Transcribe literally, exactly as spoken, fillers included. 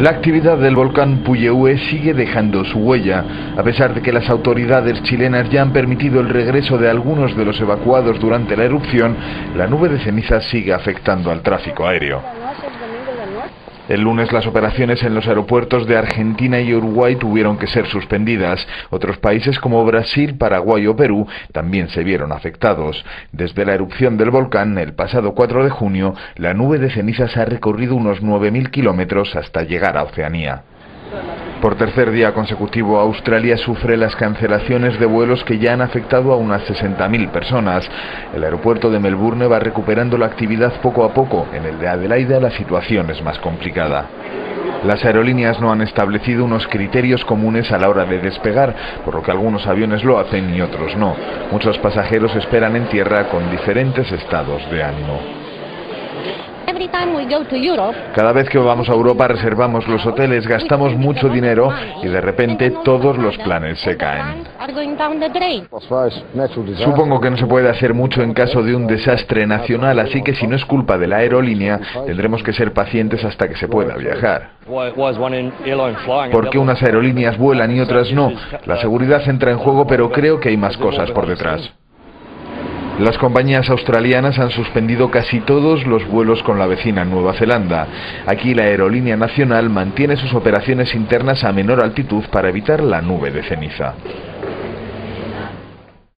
La actividad del volcán Puyehue sigue dejando su huella, a pesar de que las autoridades chilenas ya han permitido el regreso de algunos de los evacuados durante la erupción. La nube de ceniza sigue afectando al tráfico aéreo. El lunes las operaciones en los aeropuertos de Argentina y Uruguay tuvieron que ser suspendidas. Otros países como Brasil, Paraguay o Perú también se vieron afectados. Desde la erupción del volcán, el pasado cuatro de junio, la nube de cenizas ha recorrido unos nueve mil kilómetros hasta llegar a Oceanía. Por tercer día consecutivo, Australia sufre las cancelaciones de vuelos que ya han afectado a unas sesenta mil personas. El aeropuerto de Melbourne va recuperando la actividad poco a poco. En el de Adelaida la situación es más complicada. Las aerolíneas no han establecido unos criterios comunes a la hora de despegar, por lo que algunos aviones lo hacen y otros no. Muchos pasajeros esperan en tierra con diferentes estados de ánimo. Cada vez que vamos a Europa reservamos los hoteles, gastamos mucho dinero y de repente todos los planes se caen. Supongo que no se puede hacer mucho en caso de un desastre nacional, así que si no es culpa de la aerolínea, tendremos que ser pacientes hasta que se pueda viajar. ¿Por qué unas aerolíneas vuelan y otras no? La seguridad entra en juego, pero creo que hay más cosas por detrás. Las compañías australianas han suspendido casi todos los vuelos con la vecina Nueva Zelanda. Aquí la aerolínea nacional mantiene sus operaciones internas a menor altitud para evitar la nube de ceniza.